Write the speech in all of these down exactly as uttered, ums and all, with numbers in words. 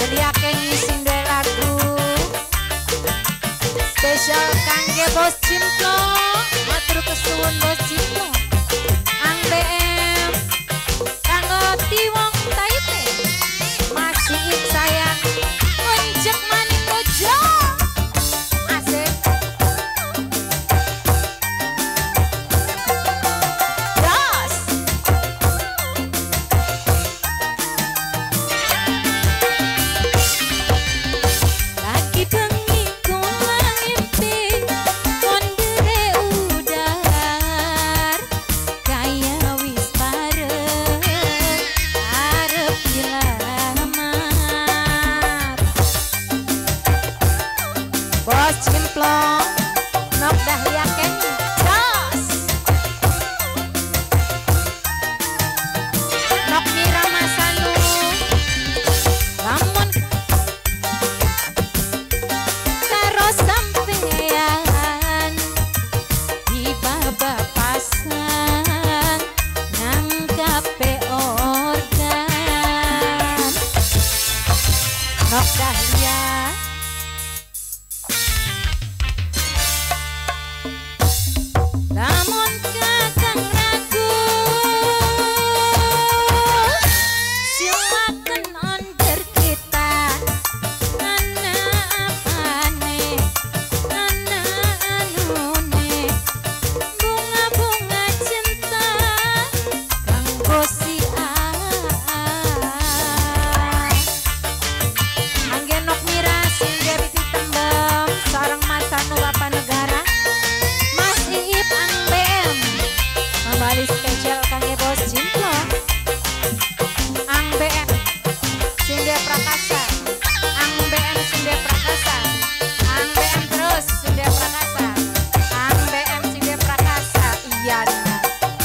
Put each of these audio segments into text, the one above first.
Beliake ngisi lagu spesial kangge Bos Cimlo, matur kesuwun Bos Cimlo. Ang B M kanggo Tiwong Taipei masih sayang unjuk maning bojo asik. Dos lagi bengi kula ngimpi mondere udar kaya wis pareng arep dilamar. Bos Cimplong nok dahlia kenyi jos nok mira masanu lamun karo sampean di baba pasang nang kape organ nok dahlia. Lamun kakang ragu silakan onder kita ana apane ana anune bunga-bunga cinta kanggo si anggen nok mira sing dewi tembem sareng masanu bapa negara Mas Iip Ang B M kembali spesial kangge Bos Cimlo. Ang B M Sinde Prakasa, Ang B M Sinde Prakasa, Ang B M terus Sinde Prakasa, Ang B M Sinde Prakasa. Iya Dina.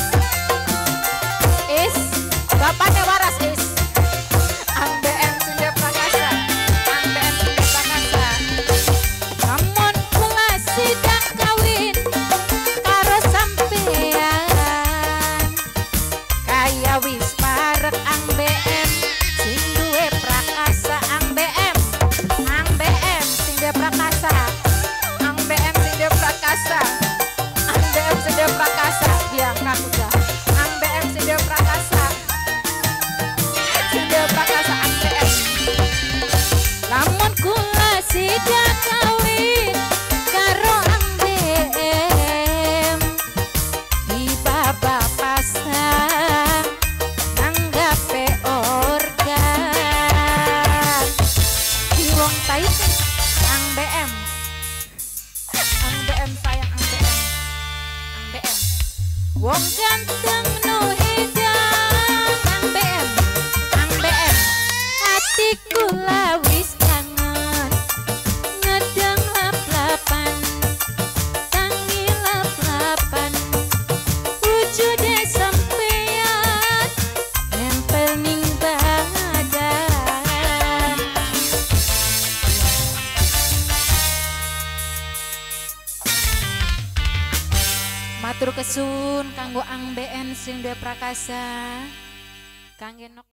Is bapaknya waras is. Ang B M Sinde Prakasa, Ang B M Sinde Prakasa. Namun kula sidang kawin karo sampean kaya wis parek Ang B M sing duwe prakasa. Ang B M Ang B M sing duwe prakasa, Ang B M sing duwe prakasa, Ang B M sing duwe prakasa diangkat udah. Ang B M sing duwe prakasa, sing duwe prakasa Ang B M. Lamun kula sidang kawin karo Ang B M di baba pasang nanggape organ Tiwong Taipei Ang B M Ang B M sayang Ang B M Ang B M wong ganteng no hedang Ang B M Ang B M hatiku lawis kangen ngedang lap-lapan tangi lap-lapan wujude sampeyan nempel ning badan. Matur kesun kanggo Ang B M sing duwe prakasa kangge nok